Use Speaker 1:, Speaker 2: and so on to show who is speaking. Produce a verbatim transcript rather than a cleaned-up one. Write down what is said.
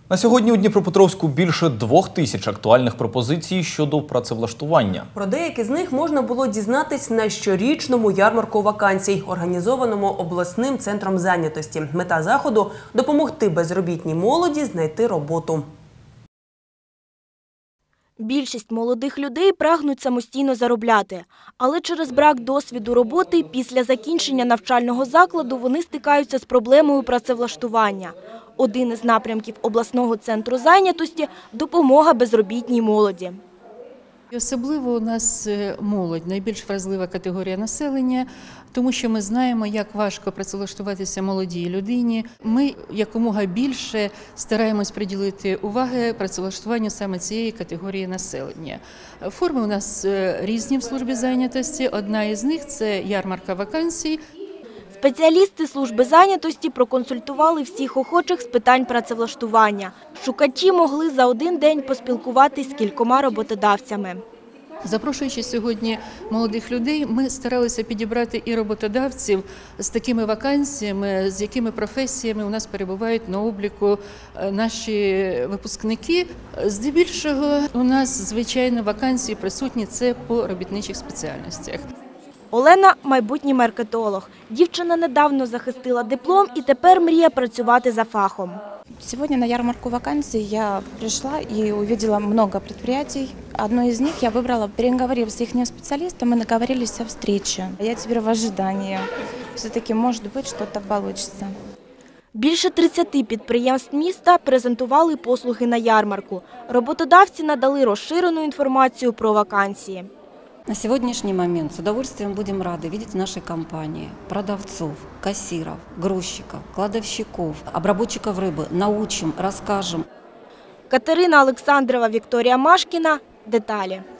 Speaker 1: На сьогодні у Дніпропетровську більше двох тисяч актуальних пропозицій щодо працевлаштування.
Speaker 2: Про деякі з них можна було дізнатись на щорічному ярмарку вакансій, організованому обласним центром зайнятості. Мета заходу – допомогти безробітній молоді знайти роботу.
Speaker 3: Більшість молодих людей прагнуть самостійно заробляти. Але через брак досвіду роботи після закінчення навчального закладу вони стикаються з проблемою працевлаштування. Один із напрямків обласного центру зайнятості – допомога безробітній молоді.
Speaker 4: Особливо у нас молодь – найбільш вразлива категорія населення, тому що ми знаємо, як важко працевлаштуватися молодій людині. Ми якомога більше стараємось приділити уваги працевлаштуванню саме цієї категорії населення. Форми у нас різні в службі зайнятості. Одна із них – це ярмарка вакансій.
Speaker 3: Спеціалісти служби зайнятості проконсультували всіх охочих з питань працевлаштування. Шукачі могли за один день поспілкуватись з кількома роботодавцями.
Speaker 4: Запрошуючи сьогодні молодих людей, ми старалися підібрати і роботодавців з такими вакансіями, з якими професіями у нас перебувають на обліку наші випускники. Здебільшого у нас, звичайно, вакансії присутні – це по робітничих спеціальностях.
Speaker 3: Олена – майбутній маркетолог. Дівчина недавно захистила диплом і тепер мріє працювати за фахом.
Speaker 5: Сегодня на ярмарку вакансий я пришла и увидела много предприятий. Одно из них я выбрала, переговорив с их специалистом, мы договорились о встрече. Я теперь в ожидании. Все-таки, может быть, что-то получится.
Speaker 3: Більше тридцяти підприємств міста презентували послуги на ярмарку. Роботодавці надали розширену інформацію про вакансії.
Speaker 6: На сегодняшний момент с удовольствием будем рады видеть в нашей компании продавцов, кассиров, грузчиков, кладовщиков, обработчиков рыбы. Научим, расскажем.
Speaker 3: Катерина Олександрова, Вікторія Машкіна. Деталі.